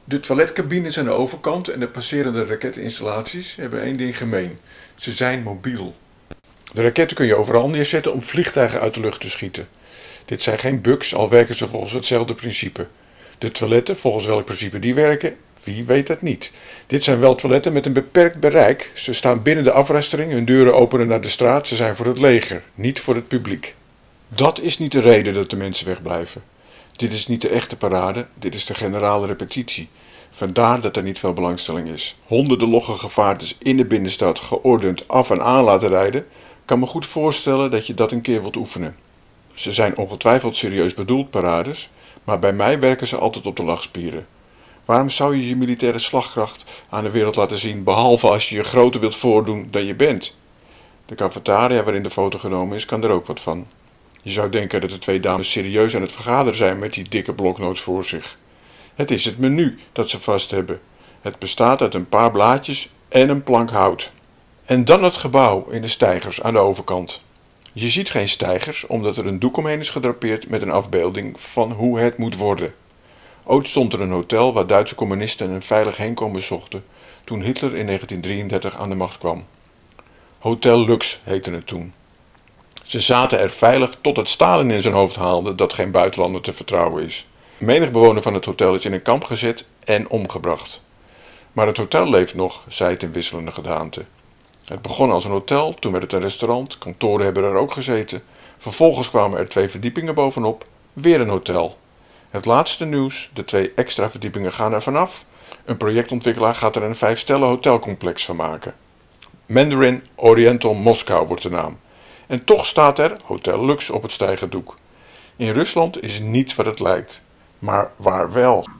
De toiletcabines aan de overkant en de passerende raketinstallaties hebben één ding gemeen. Ze zijn mobiel. De raketten kun je overal neerzetten om vliegtuigen uit de lucht te schieten. Dit zijn geen bugs, al werken ze volgens hetzelfde principe. De toiletten, volgens welk principe die werken, wie weet dat niet. Dit zijn wel toiletten met een beperkt bereik. Ze staan binnen de afrastering, hun deuren openen naar de straat. Ze zijn voor het leger, niet voor het publiek. Dat is niet de reden dat de mensen wegblijven. Dit is niet de echte parade, dit is de generale repetitie. Vandaar dat er niet veel belangstelling is. Honderden logge gevaartes in de binnenstad geordend af en aan laten rijden, kan me goed voorstellen dat je dat een keer wilt oefenen. Ze zijn ongetwijfeld serieus bedoeld parades, maar bij mij werken ze altijd op de lachspieren. Waarom zou je je militaire slagkracht aan de wereld laten zien, behalve als je je groter wilt voordoen dan je bent? De cafetaria waarin de foto genomen is, kan er ook wat van. Je zou denken dat de twee dames serieus aan het vergaderen zijn met die dikke bloknotes voor zich. Het is het menu dat ze vast hebben. Het bestaat uit een paar blaadjes en een plank hout. En dan het gebouw in de steigers aan de overkant. Je ziet geen steigers omdat er een doek omheen is gedrapeerd met een afbeelding van hoe het moet worden. Ooit stond er een hotel waar Duitse communisten een veilig heenkomen zochten toen Hitler in 1933 aan de macht kwam. Hotel Lux heette het toen. Ze zaten er veilig totdat Stalin in zijn hoofd haalde dat geen buitenlander te vertrouwen is. Menig bewoner van het hotel is in een kamp gezet en omgebracht. Maar het hotel leeft nog, zei het in wisselende gedaanten. Het begon als een hotel, toen werd het een restaurant, kantoren hebben er ook gezeten. Vervolgens kwamen er 2 verdiepingen bovenop, weer een hotel. Het laatste nieuws, de 2 extra verdiepingen gaan er vanaf. Een projectontwikkelaar gaat er een 5-sterren hotelcomplex van maken. Mandarin Oriental Moskou wordt de naam. En toch staat er Hotel Lux op het stijgerdoek. In Rusland is niets wat het lijkt, maar waar wel.